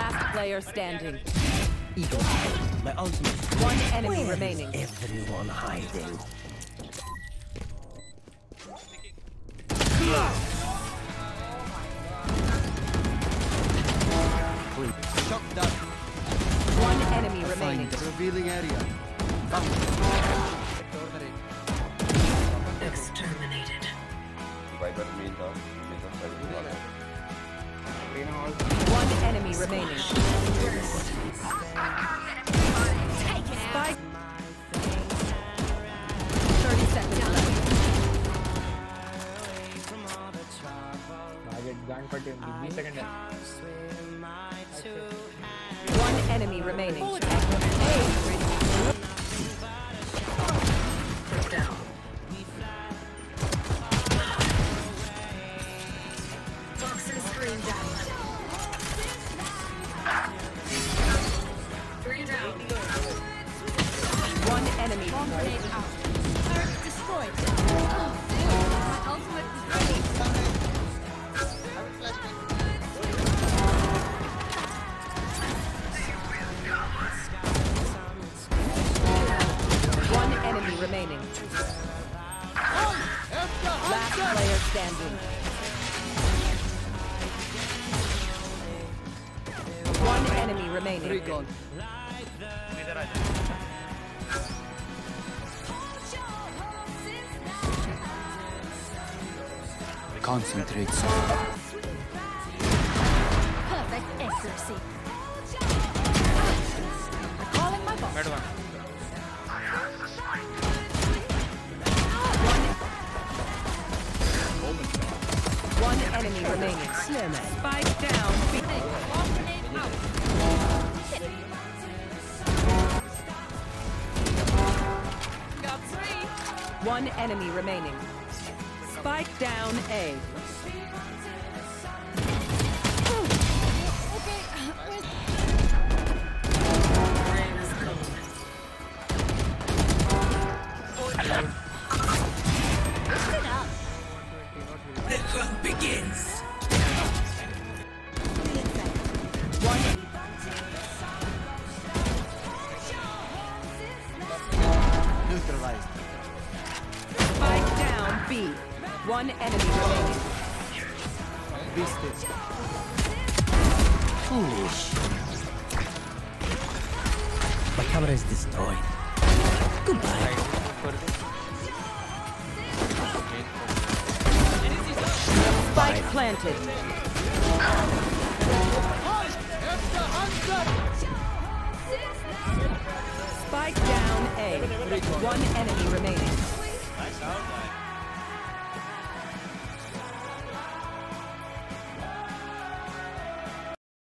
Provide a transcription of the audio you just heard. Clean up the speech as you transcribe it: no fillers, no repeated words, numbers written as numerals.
Last player standing. Eagle. My ultimate. One enemy remaining. Everyone hiding. Shock that. One enemy remaining. Revealing area. Exterminated. One enemy remaining. Spike. 30 seconds left. One enemy remaining. Toxin screen down. 3 down. One enemy. Grenade out. Turret destroyed. My ultimate is ready. One enemy remaining. Last player standing. One enemy remaining. Concentrate. Perfect accuracy. Calling my boss. One enemy remaining. Spike down. Grenade out. Got 3. One enemy remaining. Spike down A. The hunt begins. One. Neutralized. Spike down B. One enemy remaining. Beasted. Foolish. My camera is destroyed. Goodbye. Spike planted. Spike down A. One enemy remaining.